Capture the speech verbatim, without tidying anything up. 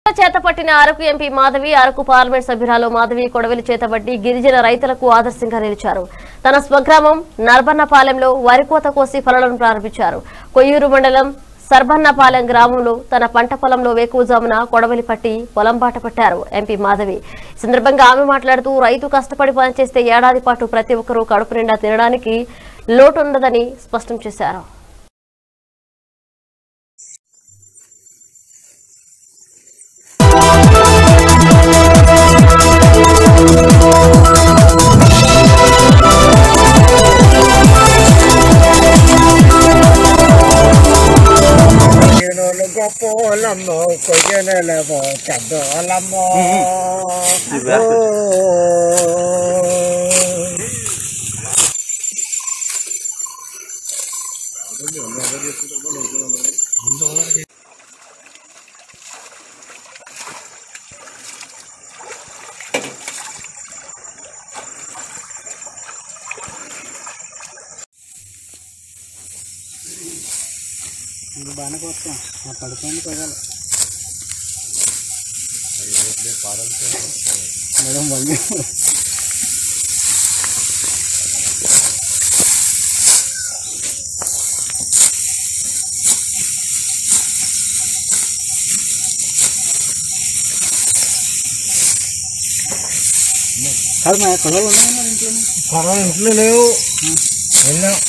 చేతపట్టిన Araku MP Madhavi Araku parliament సభ్యురాలు మాధవి కొడవలి చేతబట్టి గిరిజన రైతులకు ఆదర్శంగా నిలిచారు. తన స్వగ్రామం నర్బన్నపాలెంలో వరి కోత కోసి పనులను ప్రారంభించారు. కొయ్యూరు మండలం సర్బన్నపాలెం గ్రామంలో తన పంట పొలంలో వేకువజామున కొడవలి పట్టి పొలం బాట పట్టారు ఎంపీ మాధవి. ఈ సందర్భంగా ఆమె మాట్లాడుతూ రైతు కష్టపడి పనిచేస్తే ఏడాది పాటు ప్రతి ఒక్కరూ కడుపు నిండా తినడానికి లోటుండదని స్పష్టం చేశారు. Gopolamo, Koyanelamo, Cadolamo. బాగా కొత్త పడుతుంది పడాలి మేడం వంగి కాదు మా కొడవలు ఉన్నాయి ఇంట్లో కొడవలు ఇంట్లో లేవు వెళ్ళాం